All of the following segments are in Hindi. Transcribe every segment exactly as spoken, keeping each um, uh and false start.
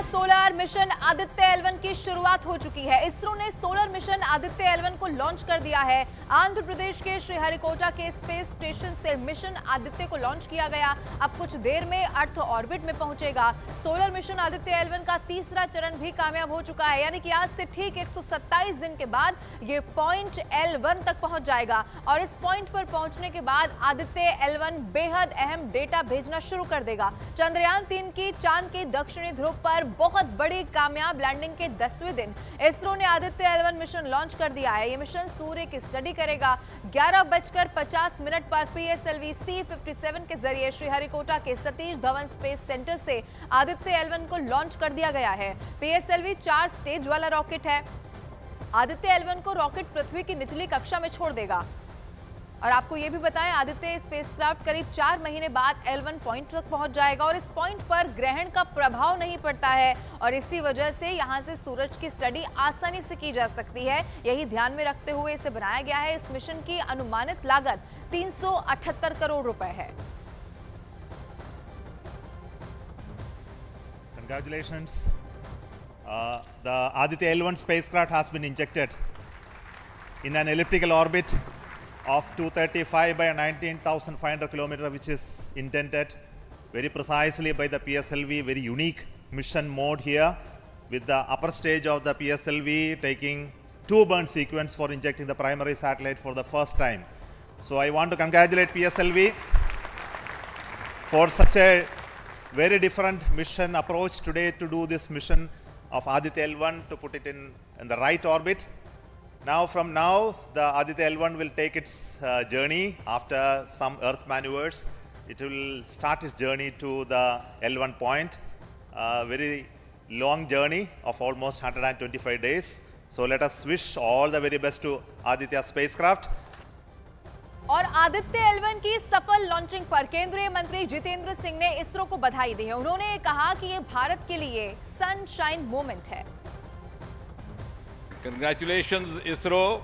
Solar mission Aditya L one की शुरुआत हो चुकी है। इसरो ने solar mission Aditya L one को लॉन्च कर दिया है। आंध्र प्रदेश के श्रीहरिकोटा के स्पेस स्टेशन से मिशन आदित्य को लॉन्च किया गया। अब कुछ देर में अर्थ ऑर्बिट में पहुंचेगा। Solar mission Aditya L one का तीसरा चरण भी कामयाब हो चुका है, यानी कि आज से ठीक एक सौ सत्ताईस दिन के बाद ये पॉइंट एल वन तक पहुंच जाएगा और इस पॉइंट पर पहुंचने के बाद आदित्य एल वन बेहद अहम डेटा भेजना शुरू कर देगा। चंद्रयान तीन की चांद के दक्षिणी ध्रुव पर बहुत बड़ी कामयाब लैंडिंग के दसवें दिन इसरो ने Aditya L one mission launch कर दिया है। यह मिशन सूर्य की स्टडी करेगा। ग्यारह बजकर पचास मिनट पर पीएसएलवी सी फिफ्टी सेवन के जरिए श्रीहरिकोटा के सतीश धवन स्पेस सेंटर से आदित्य एल वन को लॉन्च कर दिया गया है। पीएसएलवी चार स्टेज वाला रॉकेट है। आदित्य एल वन को रॉकेट पृथ्वी की निचली कक्षा में छोड़ देगा। और आपको यह भी बताएं, आदित्य स्पेसक्राफ्ट करीब चार महीने बाद एल वन पॉइंट तक पहुंच जाएगा और इस पॉइंट पर ग्रहण का प्रभाव नहीं पड़ता है और इसी वजह से यहां से सूरज की स्टडी आसानी से की जा सकती है। यही ध्यान में रखते हुए इसे बनाया गया है। इस मिशन की अनुमानित लागत तीन सौ अठहत्तर करोड़ रुपए है। Congratulations. Uh, the Aditya L one spacecraft has been injected in an elliptical orbit of two thirty-five by nineteen thousand five hundred kilometers, which is intended very precisely by the P S L V. Very unique mission mode here, with the upper stage of the P S L V taking two burn sequence for injecting the primary satellite for the first time. So I want to congratulate P S L V for such a very different mission approach today to do this mission of Aditya L one, to put it in, in the right orbit. Now, from now, the Aditya L one will take its uh, journey after some Earth maneuvers. It will start its journey to the L one point, a very long journey of almost one hundred twenty-five days. So let us wish all the very best to Aditya spacecraft. और आदित्य एल वन की सफल लॉन्चिंग पर केंद्रीय मंत्री जितेंद्र सिंह ने इसरो को बधाई दी है। उन्होंने कहा कि ये भारत के लिए सनशाइन मोमेंट है। Congratulations, ISRO.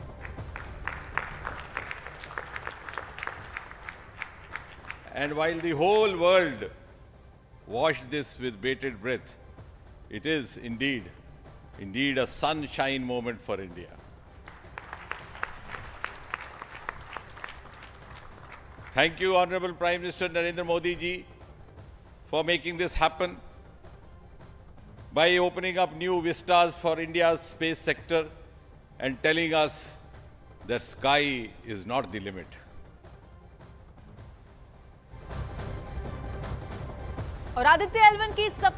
And while the whole world watched this with bated breath, it is indeed, indeed a sunshine moment for India. Thank you, Honorable Prime Minister Narendra Modi ji, for making this happen, by opening up new vistas for India's space sector and telling us that sky is not the limit. और आदित्य एल वन की सफल